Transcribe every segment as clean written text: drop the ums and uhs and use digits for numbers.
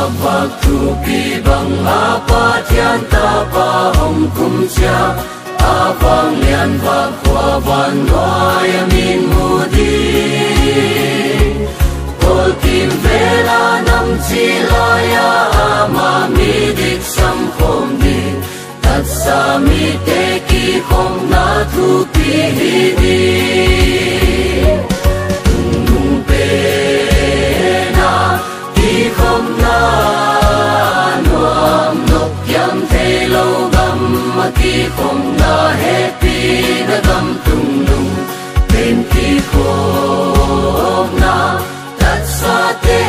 bạc thu pi bằng apa thiên ta pa hồng cung cha vang lian và qua van nói min mu đi ôi kim về là năm chi la ya mà mi dik sam khom đi thật sa mi te ki khom na thu pi hi đi tung pe na ki khom na nuam nop yam the lâu gam ma ki khom na happy na gam tung lung bên ki khom na thật sa te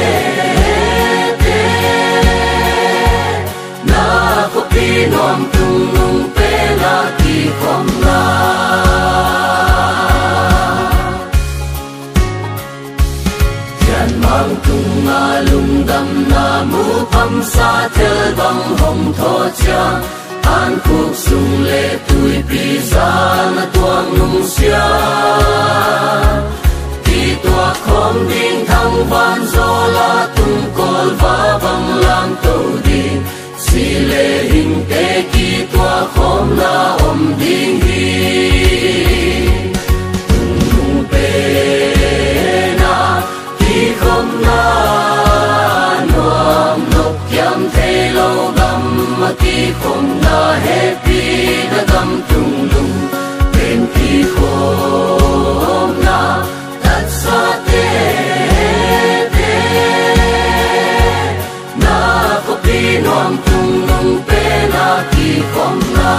na ko pi nuam tung lung pe na ki khom na mang tung nga lung đam na mu pham sa theo bằng hồng thọ cha an cuộc sung lệ tuổi pi ra na tuang nung sia ti tua khom ding thang van zo la tung kol va bằng lam tô đi si lệ hình te ki tua khom na om ding hi tung pe na ki khom na nuam nop yam the lâu gam ma ki khom na happy na gam tung lung bên ki khom na thật sa te na ko pi nuam tung lung pe na ki khom na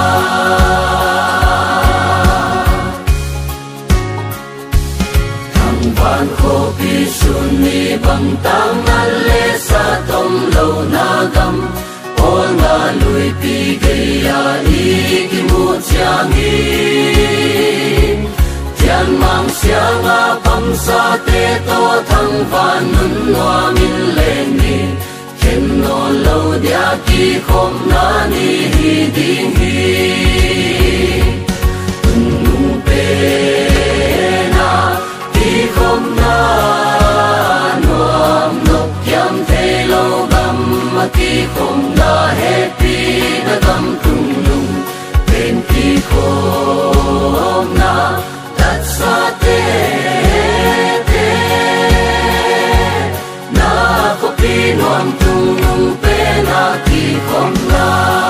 van khô pi sun ni bằng tang na le sa tom lâu na gam ol nga lui pi ge ya i ki mu chiang i tian mang sia nga pam sa te to thang van nun noa min le ni ken no lâu dia ki khom na ni hi ding hi tung pe na ki khom na nuam nop yam the lâu gam ma ki khom na happy na gam tung lung bên ki khom na thật sa te na ko pi nuam tung lung pe na ki khom na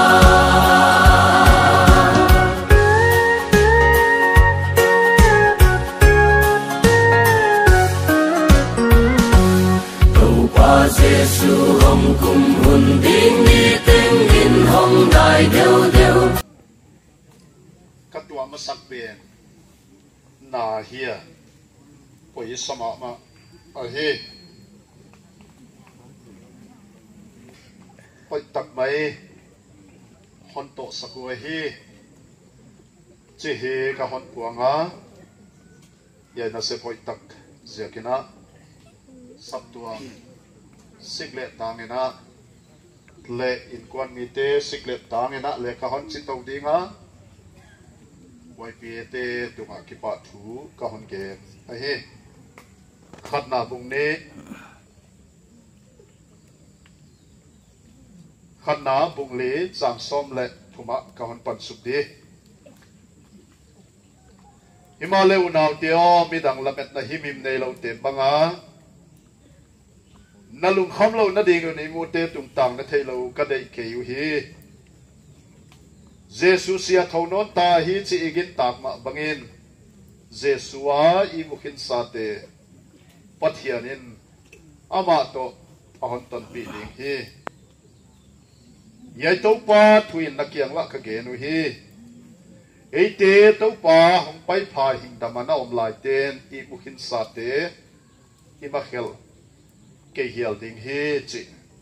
Giêsu hồng cùng hồn đinh đi tiếng in hồng đại đều đều. Các tua mà sắc bền na hia, ôi sama mà hi, ôi tắc mấy hòn tổ sắc ôi hi, chỉ hi cả hòn quang á, vậy nó sẽ ôi tắc giờ kia na, sắp tua xích lệ tang ina lệ in quan mi te xích lệ tang ina lệ ka hon chi tau dinga wai pi te tunga ki pa thu ka hon ke a he khat na bung ne khat na bung le chang som lệ thuma ka hon pan sup di himale unaw te o mi dang lamet na himim nei lo te banga na lung khom lo na ding ni mu te tung tang na thei lo ka dei ke yu hi Jesus sia thonon ta hi chi igin tak ma bangin Jesua i mukhin sa te pathianin ama to ahon ton pi ding hi yai to pa thuin na kiang la ka ge nu hi ei te to pa hong pai pha hing damana om lai ten i mukhin sa te i ma khel ke hial ding hi chi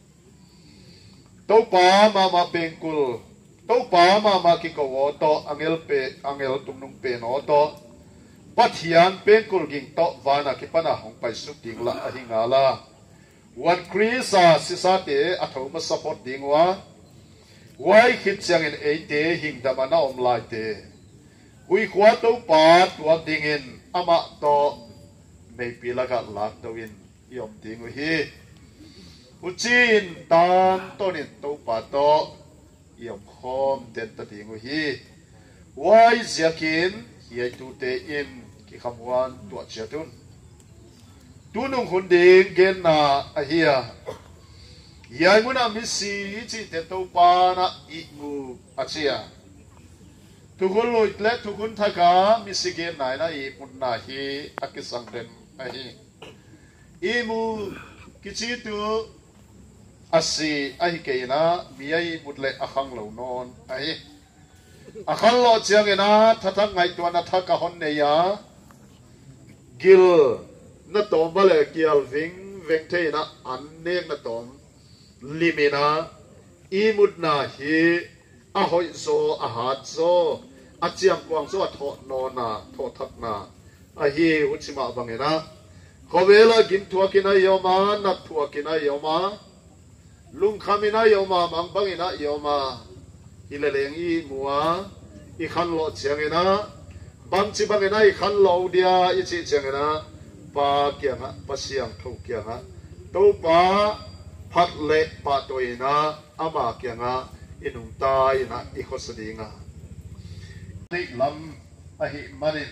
to pa ma pengkul to pa ma ki ko to angel tungnung pe no to pathian pengkul ging to wana ki pana hong pai su ding la a hinga la wan krisa sisate athoma support ding wa wai khit chang in ate hing damana om lai te hui khwa to pa tua ding in ama to mei pi la ga lak to in yom ding hi Uchin tan tonin to pa to yom khom den ta dingu hi wai ziakin hiai tu te in ki khamwan tu chatun tunung hunding gen na ahia yai muna misi chi te to pa na I mu achia tukun loit le tukun thaka misi gen nai na I mun na hi akisang den ahi I mu kichi tu asi ahi keina miai mutle akhang lo non ahi akhang lo chiang ena thatak ngai tu na thaka hon ne ya gil na tom bale kial ving veng the na an nek na tom limina I mut na hi a hoi zo a hat zo a chiang kwang zo a tho no na tho thak na ahi uchima bangena khowela gin thuakina yoma na thuakina yoma lung khamina yoma mangbangina yoma hilaleng I muwa I khan lo chiangena bangchi bangena I khan lo dia I chi chiangena pa kyanga pasiang tho kyanga to pa phat le pa toina ama kyanga inung tai na I khosadinga tik lam ahi manin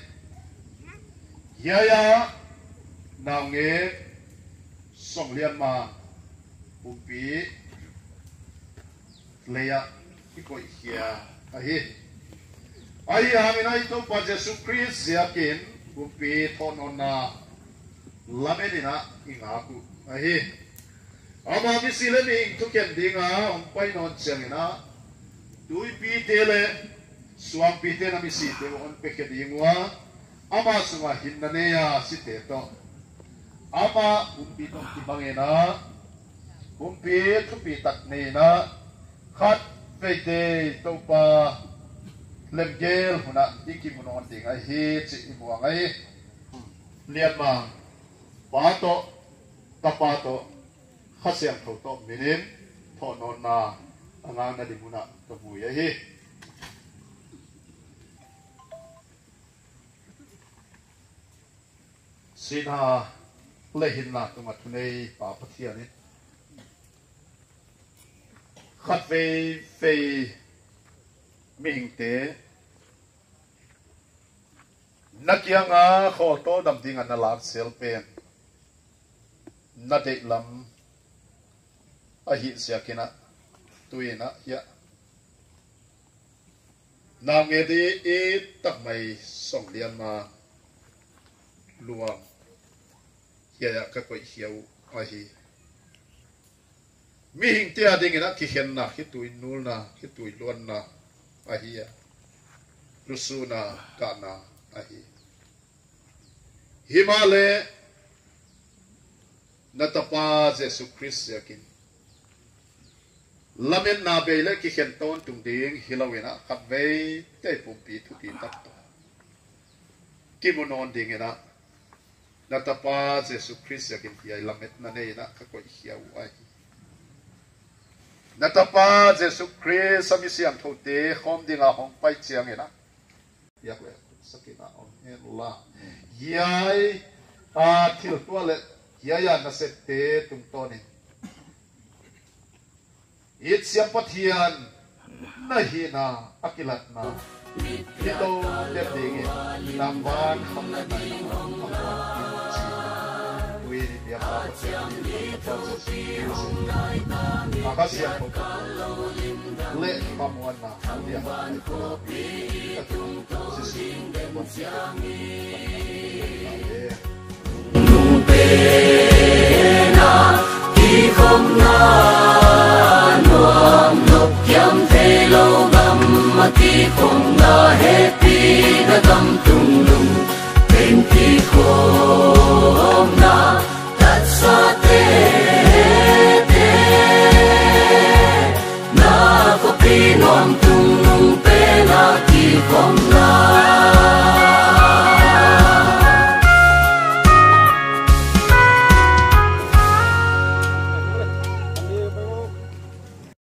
yaya naunge songlian ma upi leya ikoi hia ahi ai amina ito pa Jesus Christ yakin upi thonona lamedina ingaku ahi ama misilemi tuken dinga umpai non changina tui pi tele suang pi te na misi te on peke dingwa ama sunga hinnane ya site to ama umpi tong tibangena umpi thupi tak nei na khat feite topa lemgel huna ikimunon ding a hi chi imuang ai lianma pato tapato khasiang thoto minin thonon na angang na dimuna to buya hi sina lehin na tuma thunei pa pathiani khát về mình tế nát yang à khó to đam tiếng anh làm sel pen nát để làm a hit sia kina tui na ya nam nghe đi ít tắc mày song lian mà luang ya các quậy hiếu a hi mi hing tia ding ina ki hen na ki tui nul na ki tui luan na ahia rusu na ka na ahi himale natapa Jesus Christ yakin lamen na bele ki hen ton tung ding hilawena khat ve te pumpi thu ti tak to ki monon ding ina natapa Jesus Christ yakin ki ai lamet na ne na ka ko hiau ahi natapa Jesus Christ samisiam thote khom dinga hong pai chiang ena yakle sakina on la yai a thil tuale yaya na sette tung toni it siam pathian na hi na akilat na ito de dinge namban kham na nai Makasih ya le pamuan na dia Nupena ki không na nuam nop kiam the lo gam ma ki không na happy na gam tung lu